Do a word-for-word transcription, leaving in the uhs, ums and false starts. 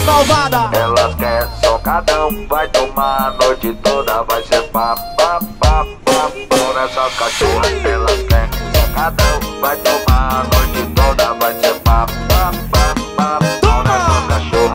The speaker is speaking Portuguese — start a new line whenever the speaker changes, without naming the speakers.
das malvadas.
Elas querem socadão, vai tomar a noite toda, vai ser pá, pá, pá, pá. Por essas cachorras, elas querem socadão, vai tomar a noite toda.